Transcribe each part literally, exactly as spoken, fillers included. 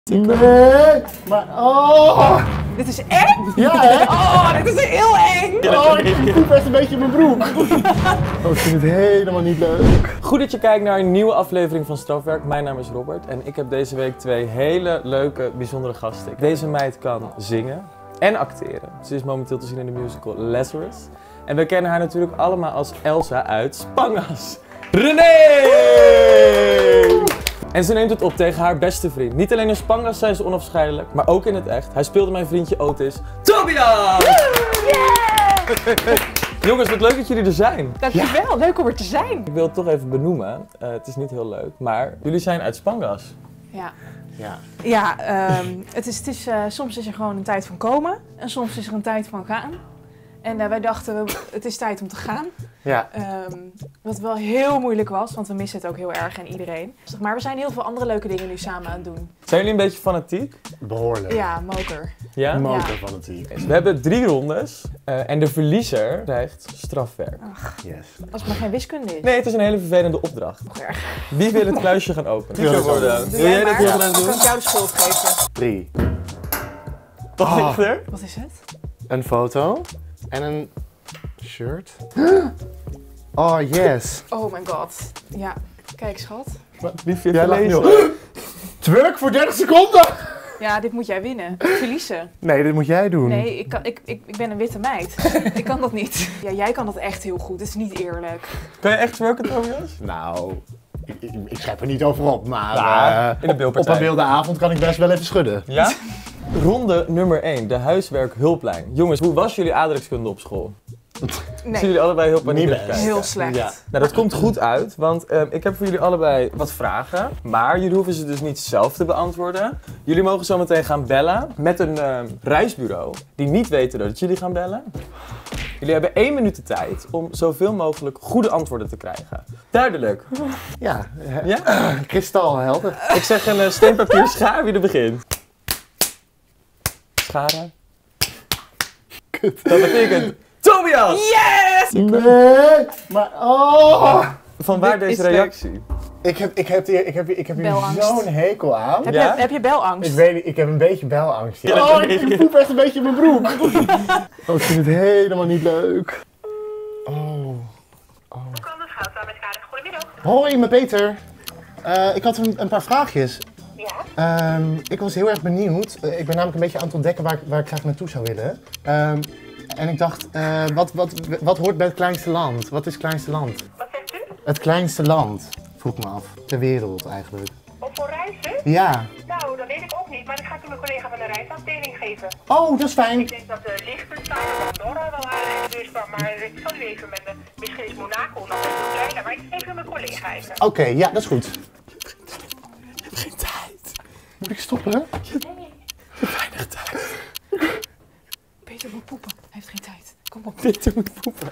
Nee, maar oh! Dit is eng? Ja, hè? Oh, dit is heel eng! Oh, ik poep echt een beetje in mijn broek. Oh, ik vind het helemaal niet leuk. Goed dat je kijkt naar een nieuwe aflevering van Strafwerk. Mijn naam is Robert en ik heb deze week twee hele leuke, bijzondere gasten. Deze meid kan zingen en acteren. Ze is momenteel te zien in de musical Lazarus. En we kennen haar natuurlijk allemaal als Elsa uit Spangas. René! En ze neemt het op tegen haar beste vriend. Niet alleen in Spangas zijn ze onafscheidelijk, maar ook in het echt. Hij speelde mijn vriendje Otis, Tobias! Yeah! Jongens, wat leuk dat jullie er zijn. Dankjewel, ja. Leuk om er te zijn. Ik wil het toch even benoemen. Uh, het is niet heel leuk, maar jullie zijn uit Spangas. Ja. Ja, ja um, het is, het is, uh, soms is er gewoon een tijd van komen en soms is er een tijd van gaan. En uh, wij dachten, het is tijd om te gaan. Ja. Um, wat wel heel moeilijk was, want we missen het ook heel erg en iedereen. Maar we zijn heel veel andere leuke dingen nu samen aan het doen. Zijn jullie een beetje fanatiek? Behoorlijk. Ja, moker. Ja? Moker fanatiek. We hebben drie rondes uh, en de verliezer krijgt strafwerk. Ach, yes. Als het maar geen wiskunde is. Nee, het is een hele vervelende opdracht. Nog erg. Wie wil het kluisje gaan openen? Ja, worden. Doe Wil jij jij dat maar, heel dan graag kan doen? ik jou de schuld geven. Drie. Wat Oh. ligt er? Wat is het? Een foto en een shirt. Oh, yes. Oh my god. Ja, kijk schat. Wie vindt Jij het lacht lezen? nu. Twerk voor dertig seconden! Ja, dit moet jij winnen. Verliezen. Nee, dit moet jij doen. Nee, ik, kan, ik, ik, ik ben een witte meid. Ik kan dat niet. Ja, jij kan dat echt heel goed. Het is niet eerlijk. Kan je echt twerken, Tobias? Nou, ik, ik, ik schrijf er niet over op, maar Ja, uh, in de beeldpartij. op een wilde avond kan ik best wel even schudden. Ja? Ronde nummer één, de huiswerkhulplijn. Jongens, hoe was jullie aardrijkskunde op school? Nee, Zien jullie allebei heel paniekerig Niet kijken? heel slecht. Ja. Nou, dat komt goed uit, want uh, ik heb voor jullie allebei wat vragen. Maar jullie hoeven ze dus niet zelf te beantwoorden. Jullie mogen zo meteen gaan bellen met een uh, reisbureau die niet weten dat jullie gaan bellen. Jullie hebben één minuut de tijd om zoveel mogelijk goede antwoorden te krijgen. Duidelijk. Ja, Ja? Uh, kristalhelder. Ik zeg een uh, steen, papier, schaar, wie er begint. Scharen. Kut. Dat betekent Tobias! Yes! Nee, maar oh! Van waar Dit is deze reactie? Ik heb, ik heb hier, ik heb hier, ik heb hier Belangst. zo'n hekel aan. Heb, Ja? je, heb je belangst? Ik weet niet, ik heb een beetje belangst. Ja. Ja, Oh, ik, ik poep echt een beetje in mijn broek. Oh, ik vind het helemaal niet leuk. Oh. Hoe kan het gaan met elkaar? Goedemiddag. Hoi, met Peter. Uh, ik had een, een paar vraagjes. Ja? Um, ik was heel erg benieuwd. Uh, ik ben namelijk een beetje aan het ontdekken waar, ik- waar ik graag naartoe zou willen. Um, en ik dacht, uh, wat, wat, wat hoort bij het kleinste land? Wat is het kleinste land? Wat zegt u? Het kleinste land, vroeg me af. Ter wereld eigenlijk. Of voor reizen? Ja. Nou, dat weet ik ook niet, maar ik ga het aan mijn collega van de reisafdeling geven. Oh, dat is fijn. Ik denk dat de Liechtenstein of Andorra wel aardig in de buurt kwam, maar ik zal u even met de... Misschien is Monaco nog een kleiner, maar ik geef u mijn collega even. Oké, okay, ja, dat is goed. Je hebt geen tijd. Moet ik stoppen? Je hebt weinig tijd. Peter moet poepen. Hij heeft geen tijd. Kom op. Peter moet poepen.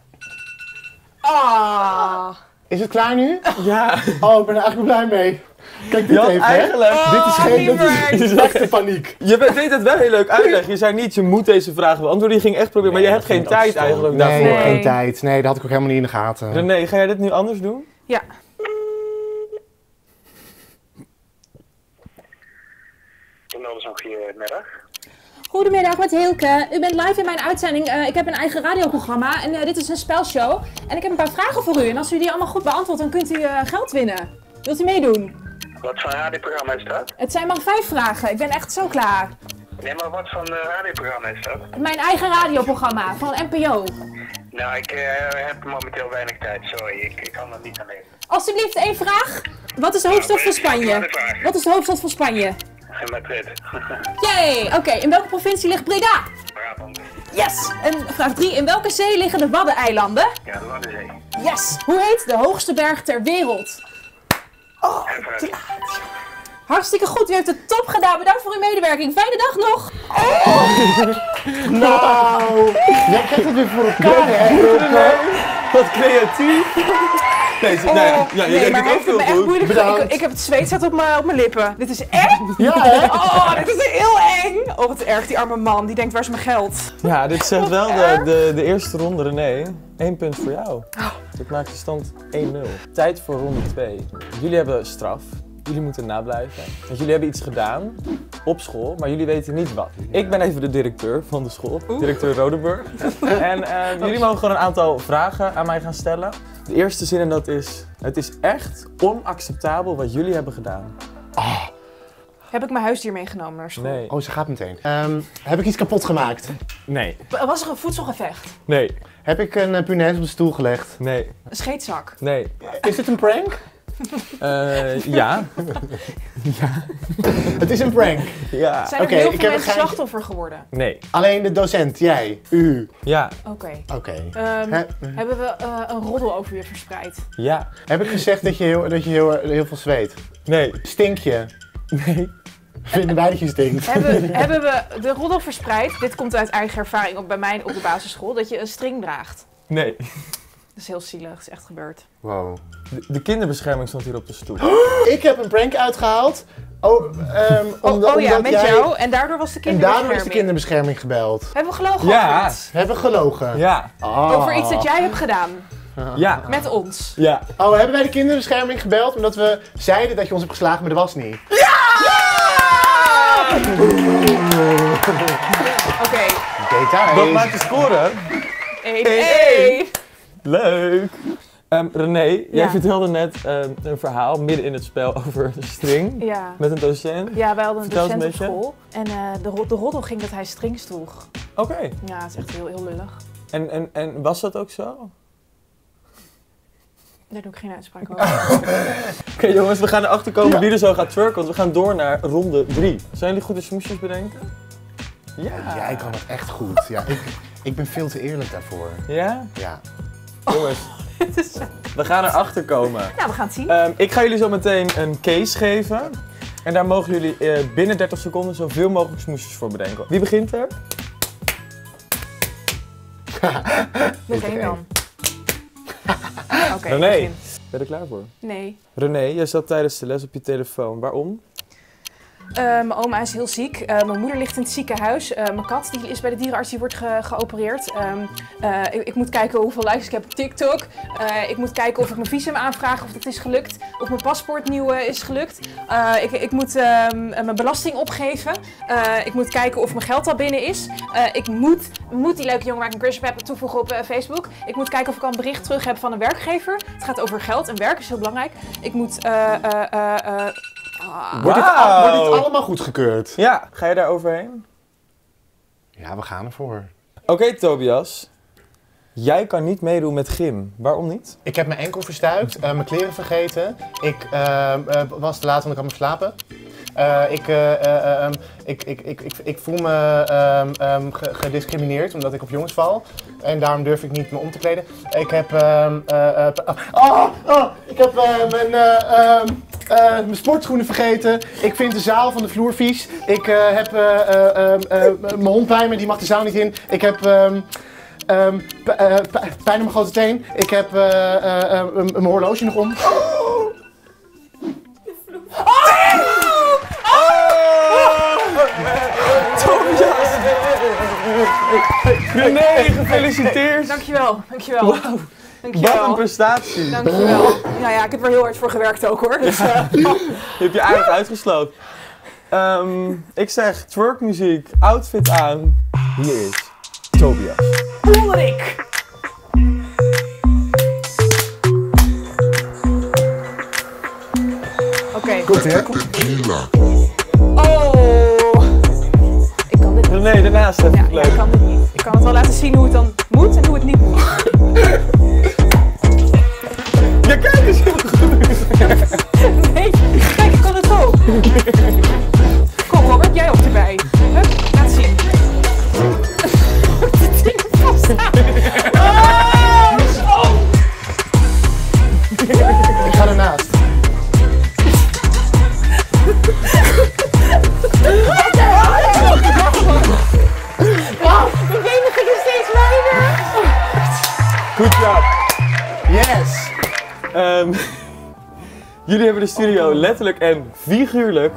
Ah. Is het klaar nu? Ja. Oh, ik ben er eigenlijk blij mee. Kijk dit Je had even, eigenlijk... hè. Dit is geen, dit is, lieverd. dit is echte paniek. Je deed het wel heel leuk uitleggen. Je zei niet, je moet deze vragen beantwoorden. Je ging echt proberen, maar je hebt geen tijd eigenlijk Nee, daarvoor. ik heb Nee. geen tijd. Nee, dat had ik ook helemaal niet in de gaten. René, ga jij dit nu anders doen? Ja. Nog een goedemiddag. Goedemiddag, met Hilke. U bent live in mijn uitzending. Uh, ik heb een eigen radioprogramma en uh, dit is een spelshow. En ik heb een paar vragen voor u. En als u die allemaal goed beantwoordt, dan kunt u uh, geld winnen. Wilt u meedoen? Wat voor radioprogramma is dat? Het zijn maar vijf vragen. Ik ben echt zo klaar. Nee, maar wat voor radioprogramma is dat? Mijn eigen radioprogramma van N P O. Nou, ik uh, heb momenteel weinig tijd, sorry. Ik, ik kan er niet aan leven. Alsjeblieft, één vraag. Wat is de hoofdstad van Spanje? Wat is de hoofdstad van Spanje? Madrid. Jee, oké. Okay. In welke provincie ligt Breda? Brabant. Yes. En vraag drie. In welke zee liggen de Waddeneilanden? Ja, de Waddenzee. Yes. Hoe heet de hoogste berg ter wereld? Oh, Hartstikke goed, u heeft het top gedaan. Bedankt voor uw medewerking. Fijne dag nog. Nou, jij krijgt het weer voor elkaar, hè? Wat creatief. Nee, ze- nee, ja, je nee, deed maar het hij ook heeft het me heel echt goed. moeilijk Bedankt. ik, ik heb het zweet staat op mijn op mijn lippen. Dit is echt? Ja, hè? Oh, dit is heel eng. Oh, wat erg, die arme man. Die denkt, waar is mijn geld? Ja, dit zegt wel de, de, de eerste ronde, René. Eén punt voor jou. Dit maakt de stand één nul. Tijd voor ronde twee. Jullie hebben straf. jullie moeten nablijven. Want jullie hebben iets gedaan op school, maar jullie weten niet wat. Ik ben even de directeur van de school, directeur Rodenburg. En uh, jullie mogen gewoon een aantal vragen aan mij gaan stellen. De eerste zin en dat is, het is echt onacceptabel wat jullie hebben gedaan. Oh. Heb ik mijn huisdier meegenomen naar school? Nee. Oh, ze gaat meteen. Um, heb ik iets kapot gemaakt? Nee. Was er een voedselgevecht? Nee. Heb ik een uh, punaise op de stoel gelegd? Nee. Een scheetzak? Nee. Is het een prank? Uh, ja. Ja. Het is een prank. Ja. Zijn er Oké, heel ik veel heb mensen een geintje. slachtoffer geworden? Nee. Alleen de docent, jij, u. Ja. Oké. Oké. Ehm, He- hebben we uh, een roddel over je verspreid? Ja. Heb ik gezegd dat je heel, dat je heel, heel veel zweet? Nee. Stink je? Nee. Vinden wij dat je stinkt? hebben, hebben we de roddel verspreid? Dit komt uit eigen ervaring ook bij mij op de basisschool, dat je een string draagt. Nee. Dat is heel zielig, dat is echt gebeurd. Wow. De, de kinderbescherming stond hier op de stoel. Ik heb een prank uitgehaald. Oh, um, Oh, omdat, oh ja, omdat met jij... jou en daardoor was de En kinderbescherming. daardoor is de kinderbescherming gebeld. Hebben we gelogen Ja. over iets? We hebben gelogen. Ja. Oh. Over iets dat jij hebt gedaan. Ja. Met ons. Ja. Oh, hebben wij de kinderbescherming gebeld omdat we zeiden dat je ons hebt geslagen, maar dat was niet? Oké. Details. Wat maakt de score? één één. één. Leuk. Um, René, jij Ja. vertelde net um, een verhaal midden in het spel over een string Ja. met een docent. Ja, wij hadden een Vertel eens docent een op beetje. school. En uh, de, ro- de roddel ging dat hij strings droeg. Oké. Ja, het is echt heel, heel lullig. En, en, en was dat ook zo? Oké Daar doe ik geen uitspraak over. jongens, we gaan erachter komen Ja. wie er zo gaat twerken, want we gaan door naar ronde drie. Zijn jullie goed de smoesjes bedenken? Ja. Jij kan het echt goed. Ja, ik, ik ben veel te eerlijk daarvoor. Ja? Ja. Jongens, we gaan erachter komen. Nou, we gaan het zien. Um, ik ga jullie zo meteen een case geven. En daar mogen jullie uh, binnen dertig seconden zoveel mogelijk smoesjes voor bedenken. Wie begint er? Meteen dan. Oké, René. begin. Ben je er klaar voor? Nee. René, jij zat tijdens de les op je telefoon. Waarom? Uh, mijn oma is heel ziek. Uh, mijn moeder ligt in het ziekenhuis. Uh, mijn kat die is bij de dierenarts, die wordt ge geopereerd. Um, uh, ik, ik moet kijken hoeveel likes ik heb op TikTok. Uh, ik moet kijken of ik mijn visum aanvraag, of dat is gelukt. Of mijn paspoort nieuw uh, is gelukt. Uh, ik, ik moet uh, mijn belasting opgeven. Uh, ik moet kijken of mijn geld al binnen is. Uh, ik moet, moet die leuke jongen waar ik een crush op heb toevoegen op uh, Facebook. Ik moet kijken of ik al een bericht terug heb van een werkgever. Het gaat over geld en werk is heel belangrijk. Ik moet... Uh, uh, uh, uh, Ah. Wordt, dit al- wordt dit allemaal goedgekeurd? Ja, ga je daar overheen? Ja, we gaan ervoor. Oké, okay, Tobias. Jij kan niet meedoen met gym. Waarom niet? Ik heb mijn enkel verstuikt, uh, mijn kleren vergeten. Ik uh, uh, was te laat, want ik had me slapen. Uh, ik, uh, uh, um, ik, ik, ik, ik, ik voel me um, um, ge gediscrimineerd omdat ik op jongens val. En daarom durf ik niet me om te kleden. Ik heb... Um, uh, uh, oh, oh, ik heb uh, mijn, uh, um, uh, mijn sportschoenen vergeten. Ik vind de zaal van de vloer vies. Ik uh, heb uh, uh, uh, uh, mijn hond bij me, die mag de zaal niet in. Ik heb... Um, Um, p- uh, p- pijn op mijn grote teen. Ik heb uh, uh, uh, um, mijn horloge nog om. Oh! Tobias! René, gefeliciteerd! Dankjewel, dankjewel. Wauw, Dankjewel. wat een prestatie! Dankjewel. Nou ja, ik heb er heel hard voor gewerkt ook hoor. Dus, uh, Je hebt je aardig uitgesloopt. Um, ik zeg twerkmuziek, outfit aan. Hier is Tobias. Ulrik. Oké. Goed hè? Oh. Ik kan dit niet. René, daarnaast heb Ja, ik ja, leuk. ik kan dit niet. Ik kan het wel laten zien hoe het dan moet en hoe het niet moet. Ja, kijk eens! Nee, kijk, ik kan het ook. Kom Robert, jij ook erbij. Hup, laat zien. Het ding vaststaat. Oh, oh. Ik ga ernaast. Mijn benen gingen steeds wijder. Goed job! Yes! Um, jullie hebben de studio letterlijk en figuurlijk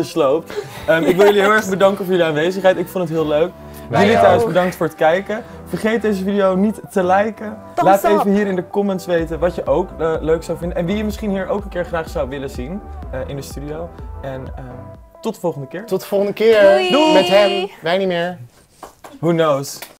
gesloopt. Um, ik wil jullie heel erg bedanken voor jullie aanwezigheid. Ik vond het heel leuk. Wij Jullie ook. thuis bedankt voor het kijken. Vergeet deze video niet te liken. Thumbs Laat up. even hier in de comments weten wat je ook uh, leuk zou vinden. En wie je misschien hier ook een keer graag zou willen zien uh, in de studio. En uh, tot de volgende keer. Tot de volgende keer. Doei. Met hem. Wij niet meer. Who knows?